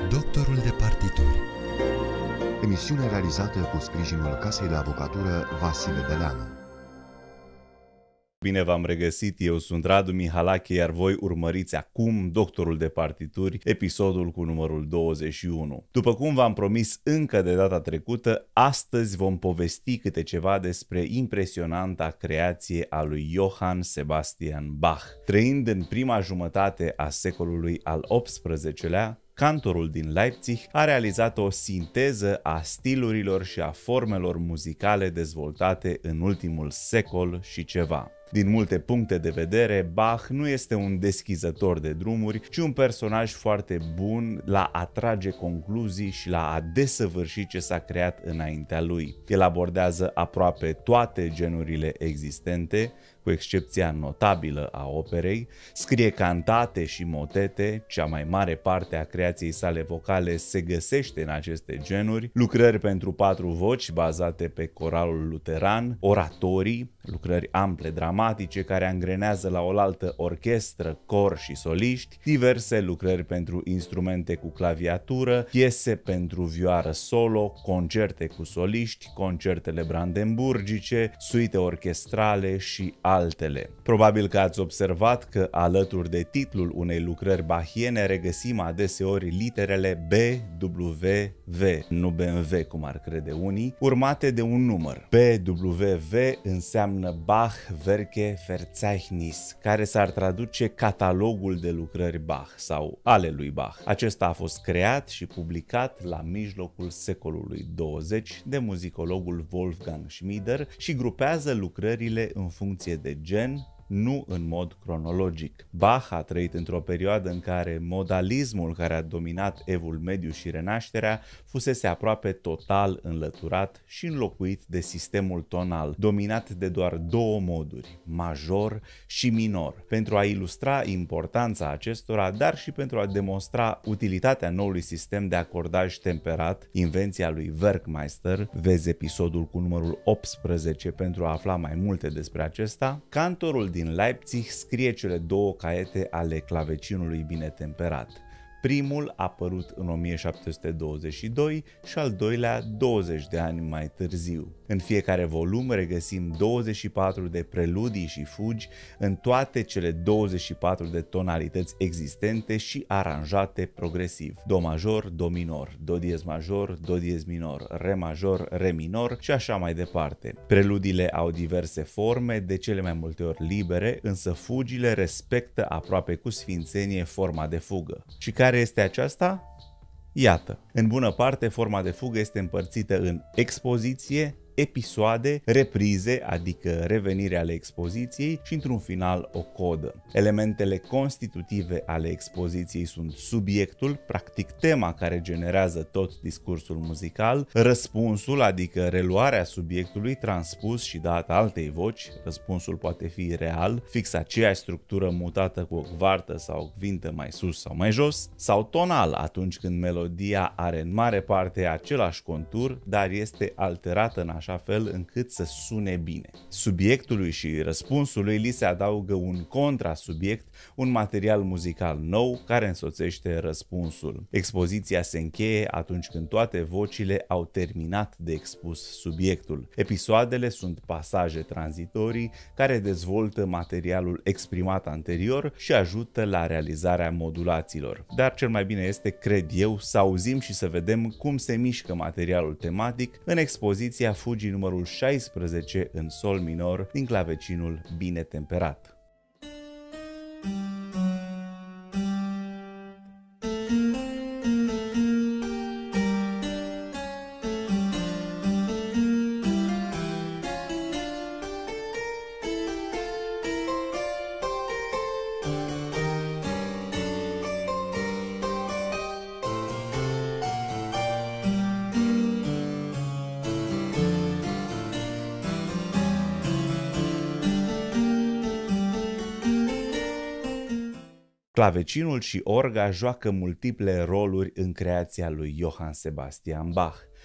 Doctorul de partituri. Emisiune realizată cu sprijinul Casei de Avocatură Vasile Deleanu. Bine v-am regăsit, eu sunt Radu Mihalache, iar voi urmăriți acum Doctorul de partituri, episodul cu numărul 21. După cum v-am promis încă de data trecută, astăzi vom povesti câte ceva despre impresionanta creație a lui Johann Sebastian Bach. Trăind în prima jumătate a secolului al XVIII-lea, cantorul din Leipzig a realizat o sinteză a stilurilor și a formelor muzicale dezvoltate în ultimul secol și ceva. Din multe puncte de vedere, Bach nu este un deschizător de drumuri, ci un personaj foarte bun la a trage concluzii și la a desăvârși ce s-a creat înaintea lui. El abordează aproape toate genurile existente, cu excepția notabilă a operei, scrie cantate și motete, cea mai mare parte a creației sale vocale se găsește în aceste genuri, lucrări pentru 4 voci bazate pe coralul luteran, oratorii, lucrări ample dramatice care angrenează la oaltă orchestră, cor și soliști, diverse lucrări pentru instrumente cu claviatură, piese pentru vioară solo, concerte cu soliști, concertele brandenburgice, suite orchestrale și altele. Probabil că ați observat că alături de titlul unei lucrări bachiene regăsim adeseori literele B, W, V, nu BMW cum ar crede unii, urmate de un număr. BWV înseamnă Bach Werke Verzeichnis, care s-ar traduce catalogul de lucrări Bach sau ale lui Bach. Acesta a fost creat și publicat la mijlocul secolului 20 de muzicologul Wolfgang Schmieder și grupează lucrările în funcție de gen, nu în mod cronologic. Bach a trăit într-o perioadă în care modalismul care a dominat Evul Mediu și Renașterea fusese aproape total înlăturat și înlocuit de sistemul tonal, dominat de doar 2 moduri, major și minor. Pentru a ilustra importanța acestora, dar și pentru a demonstra utilitatea noului sistem de acordaj temperat, invenția lui Werkmeister, vezi episodul cu numărul 18 pentru a afla mai multe despre acesta, cantorul din Leipzig scrie cele 2 caiete ale clavecinului bine temperat. Primul a apărut în 1722 și al doilea 20 de ani mai târziu. În fiecare volum regăsim 24 de preludii și fugi în toate cele 24 de tonalități existente și aranjate progresiv. Do major, do minor, do diez major, do diez minor, re major, re minor și așa mai departe. Preludiile au diverse forme, de cele mai multe ori libere, însă fugile respectă aproape cu sfințenie forma de fugă. Și care este aceasta? Iată, în bună parte forma de fugă este împărțită în expoziție, episoade, reprize, adică revenire ale expoziției și într-un final o codă. Elementele constitutive ale expoziției sunt subiectul, practic tema care generează tot discursul muzical, răspunsul, adică reluarea subiectului transpus și dat altei voci, răspunsul poate fi real, fix aceeași structură mutată cu o quartă sau o quintă mai sus sau mai jos, sau tonal atunci când melodia are în mare parte același contur, dar este alterată în așa fel încât să sune bine. Subiectului și răspunsului li se adaugă un contrasubiect, un material muzical nou care însoțește răspunsul. Expoziția se încheie atunci când toate vocile au terminat de expus subiectul. Episoadele sunt pasaje tranzitorii care dezvoltă materialul exprimat anterior și ajută la realizarea modulațiilor. Dar cel mai bine este, cred eu, să auzim și să vedem cum se mișcă materialul tematic în expoziția fugii numărul 16 în sol minor din clavecinul bine temperat. Clavecinul și orga joacă multiple roluri în creația lui Johann Sebastian Bach.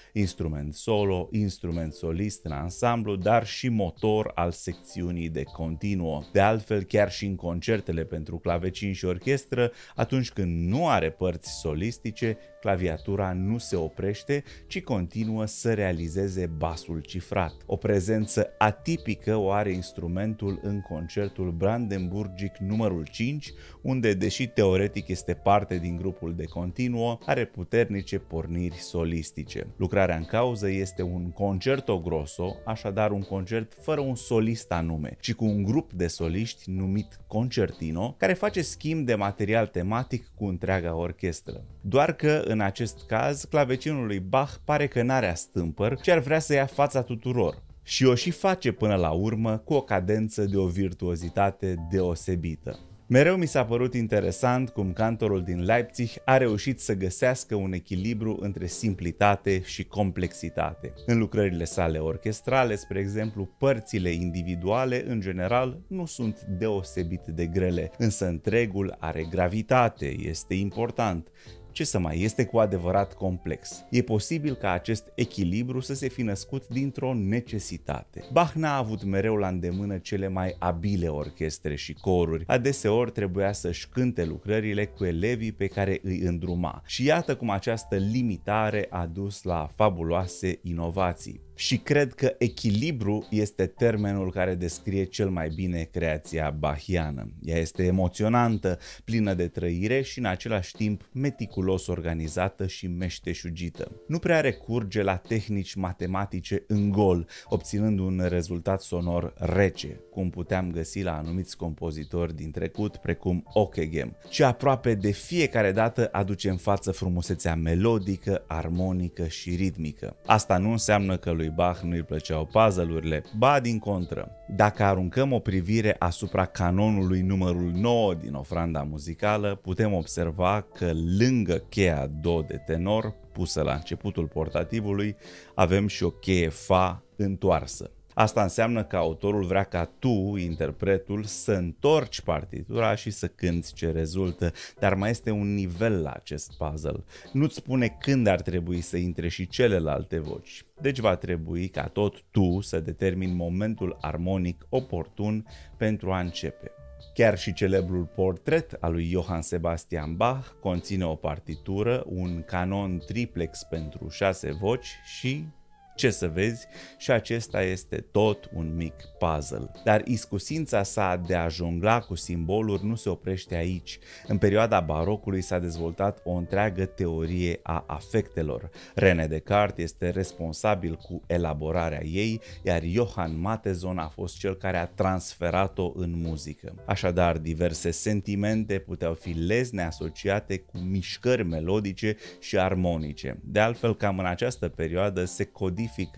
instrument solo, instrument solist în ansamblu, dar și motor al secțiunii de continuo. De altfel, chiar și în concertele pentru clavecin și orchestră, atunci când nu are părți solistice, claviatura nu se oprește, ci continuă să realizeze basul cifrat. O prezență atipică o are instrumentul în concertul Brandenburgic numărul 5, unde, deși teoretic este parte din grupul de continuo, are puternice porniri solistice. Lucrarea în cauză este un concerto grosso, așadar un concert fără un solist anume, ci cu un grup de soliști numit concertino, care face schimb de material tematic cu întreaga orchestră. Doar că, în acest caz, clavecinul lui Bach pare că n-are stâmpăr, ci ar vrea să ia fața tuturor. Și o și face până la urmă cu o cadență de o virtuozitate deosebită. Mereu mi s-a părut interesant cum cantorul din Leipzig a reușit să găsească un echilibru între simplitate și complexitate. În lucrările sale orchestrale, spre exemplu, părțile individuale, în general, nu sunt deosebit de grele, însă întregul are gravitate, este important. Ce să mai, este cu adevărat complex. E posibil ca acest echilibru să se fi născut dintr-o necesitate. Bach n-a avut mereu la îndemână cele mai abile orchestre și coruri. Adeseori trebuia să-și cânte lucrările cu elevii pe care îi îndruma. Și iată cum această limitare a dus la fabuloase inovații. Și cred că echilibru este termenul care descrie cel mai bine creația bachiană. Ea este emoționantă, plină de trăire și în același timp meticulos organizată și meșteșugită. Nu prea recurge la tehnici matematice în gol, obținând un rezultat sonor rece, cum puteam găsi la anumiți compozitori din trecut, precum Ockeghem, ci aproape de fiecare dată aduce în față frumusețea melodică, armonică și ritmică. Asta nu înseamnă că lui Bach nu îi plăceau puzzle-urile, ba din contră. Dacă aruncăm o privire asupra canonului numărul 9 din ofranda muzicală, putem observa că lângă cheia do de tenor, pusă la începutul portativului, avem și o cheie fa întoarsă. Asta înseamnă că autorul vrea ca tu, interpretul, să întorci partitura și să cânți ce rezultă, dar mai este un nivel la acest puzzle. Nu-ți spune când ar trebui să intre și celelalte voci. Deci va trebui ca tot tu să determini momentul armonic oportun pentru a începe. Chiar și celebrul portret al lui Johann Sebastian Bach conține o partitură, un canon triplex pentru 6 voci și... ce să vezi, și acesta este tot un mic puzzle. Dar iscusința sa de a jongla cu simboluri nu se oprește aici. În perioada barocului s-a dezvoltat o întreagă teorie a afectelor. René Descartes este responsabil cu elaborarea ei, iar Johann Mattheson a fost cel care a transferat-o în muzică. Așadar, diverse sentimente puteau fi lezne asociate cu mișcări melodice și armonice. De altfel, cam în această perioadă se codifică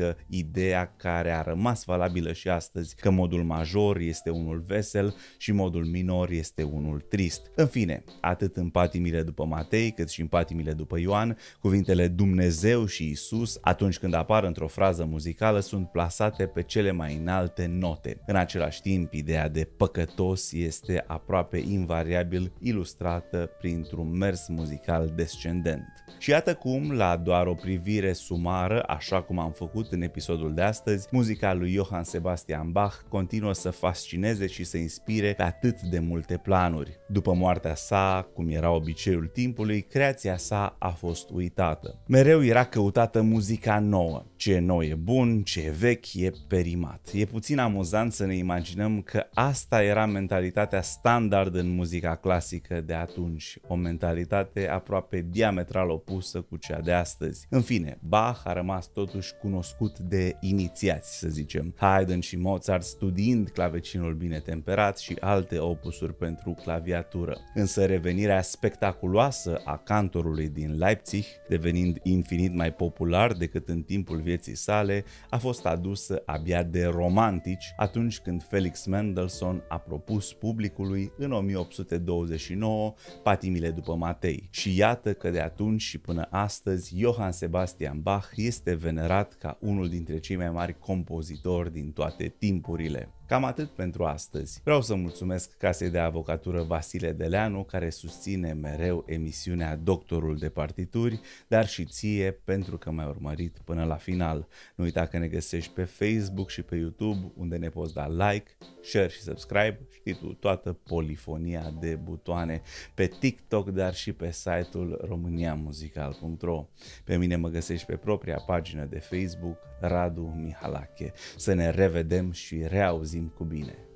ideea care a rămas valabilă și astăzi, că modul major este unul vesel și modul minor este unul trist. În fine, atât în patimile după Matei, cât și în patimile după Ioan, cuvintele Dumnezeu și Isus, atunci când apar într-o frază muzicală, sunt plasate pe cele mai înalte note. În același timp, ideea de păcătos este aproape invariabil ilustrată printr-un mers muzical descendent. Și iată cum, la doar o privire sumară, așa cum am făcut în episodul de astăzi, muzica lui Johann Sebastian Bach continuă să fascineze și să inspire pe atât de multe planuri. După moartea sa, cum era obiceiul timpului, creația sa a fost uitată. Mereu era căutată muzica nouă. Ce e nou e bun, ce e vechi e perimat. E puțin amuzant să ne imaginăm că asta era mentalitatea standard în muzica clasică de atunci, o mentalitate aproape diametral opusă cu cea de astăzi. În fine, Bach a rămas totuși cunoscut de inițiați, să zicem. Haydn și Mozart studiind clavecinul bine temperat și alte opusuri pentru claviatură. Însă revenirea spectaculoasă a cantorului din Leipzig, devenind infinit mai popular decât în timpul vieții sale, a fost adusă abia de romantici atunci când Felix Mendelssohn a propus publicului în 1829 patimile după Matei. Și iată că de atunci și până astăzi Johann Sebastian Bach este venerat ca unul dintre cei mai mari compozitori din toate timpurile. Cam atât pentru astăzi. Vreau să mulțumesc Casei de Avocatură Vasile Deleanu, care susține mereu emisiunea Doctorul de Partituri, dar și ție pentru că m-ai urmărit până la final. Nu uita că ne găsești pe Facebook și pe YouTube, unde ne poți da like, share și subscribe. Știi tu, toată polifonia de butoane, pe TikTok, dar și pe site-ul romaniamusical.ro. Pe mine mă găsești pe propria pagină de Facebook, Radu Mihalache. Să ne revedem și reauzim cu bine!